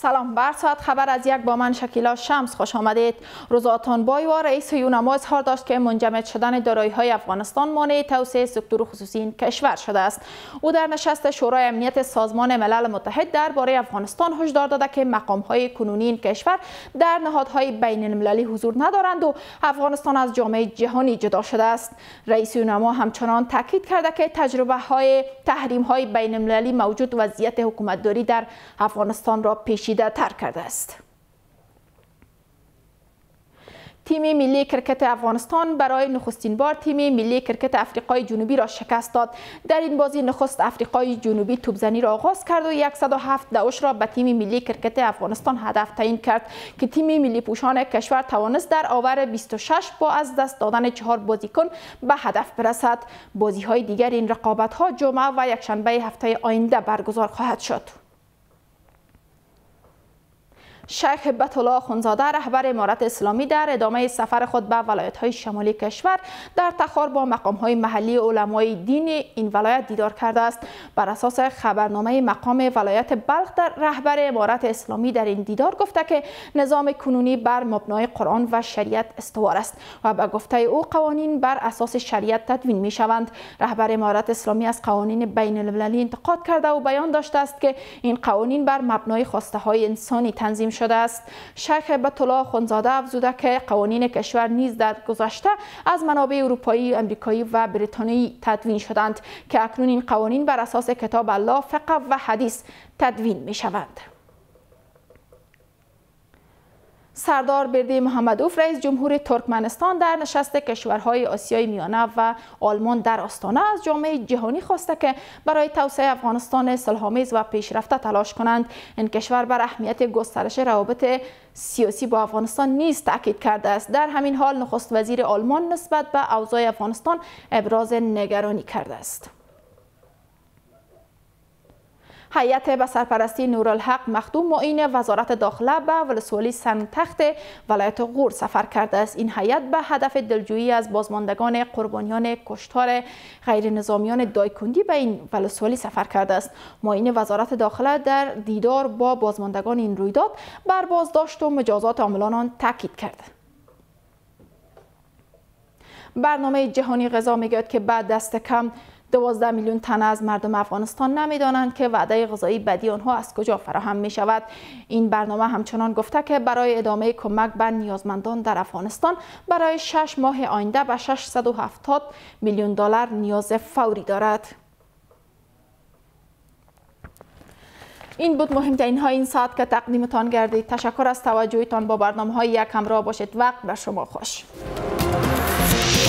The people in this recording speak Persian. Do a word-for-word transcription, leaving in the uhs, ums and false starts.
سلام، بر ساعت خبر از یک با من شکیلا شمس خوش آمدید. روزاتان بایوا رئیس یونما اظهار داشت که منجمد شدن دارایی‌های افغانستان مانع توسعه سکتور خصوصی این کشور شده است. او در نشست شورای امنیت سازمان ملل متحد درباره افغانستان هشدار داده که مقام‌های کنونی این کشور در نهادهای بین المللی حضور ندارند و افغانستان از جامعه جهانی جدا شده است. رئیس یونما همچنان تاکید کرده که تجربه‌های تحریم‌های بین المللی موجود وضعیت حکومتداری در افغانستان را پیچیده تر کرده است. تیم ملی کرکت افغانستان برای نخستین بار تیم ملی کرکت آفریقای جنوبی را شکست داد. در این بازی نخست آفریقای جنوبی توپزنی را آغاز کرد و صد و هفت دعوش را به تیم ملی کرکت افغانستان هدف تعیین کرد که تیم ملی پوشان کشور توانست در آور بیست و شش با از دست دادن چهار بازیکن به هدف برسد. بازی‌های دیگر این رقابت‌ها جمعه و یکشنبه هفته آینده برگزار خواهد شد. شیخ هبت‌الله اخوندزاده رهبر امارت اسلامی در ادامه سفر خود به ولایت‌های شمالی کشور در تخار با مقام‌های محلی علمای دین این ولایت دیدار کرده است. بر اساس خبرنامه مقام ولایت بلخ در رهبر امارت اسلامی در این دیدار گفته که نظام کنونی بر مبنای قرآن و شریعت استوار است و به گفته او قوانین بر اساس شریعت تدوین می‌شوند. رهبر امارت اسلامی از قوانین بین المللی انتقاد کرده و بیان داشته است که این قوانین بر مبنای خواسته‌های انسانی تنظیم شده است. شیخ هبت‌الله اخوندزاده افزوده که قوانین کشور نیز در گذشته از منابع اروپایی، امریکایی و بریتانیایی تدوین شدند که اکنون این قوانین بر اساس کتاب الله، فقه و حدیث تدوین می شوند. سردار بردی محمدوف رئیس جمهور ترکمنستان در نشست کشورهای آسیای میانه و آلمان در آستانه از جامعه جهانی خواسته که برای توسعه افغانستان اصلاح‌آمیز و پیشرفته تلاش کنند. این کشور بر اهمیت گسترش روابط سیاسی با افغانستان نیز تاکید کرده است. در همین حال نخست وزیر آلمان نسبت به اوضاع افغانستان ابراز نگرانی کرده است. هیئت به سرپرستی نورالحق مخدوم معین وزارت داخله به ولسوالی سنگتخت ولایت غور سفر کرده است. این هیئت به هدف دلجویی از بازماندگان قربانیان کشتار غیر نظامیان دایکندی به این ولسوالی سفر کرده است. معین وزارت داخله در دیدار با بازماندگان این رویداد بر بازداشت و مجازات عاملان آن تاکید کرده. برنامه جهانی غذا میگوید که بعد دست کم دوازده میلیون تن از مردم افغانستان نمیدانند که وعده غذایی بدی آنها از کجا فراهم می شود. این برنامه همچنان گفته که برای ادامه کمک به نیازمندان در افغانستان برای شش ماه آینده به ششصد و هفتاد میلیون دلار نیاز فوری دارد. این بود مهمترین های این ساعت که تقدیمتان گردید. تشکر از توجهتان. با برنامه های یک همراه باشید. وقت بر شما خوش.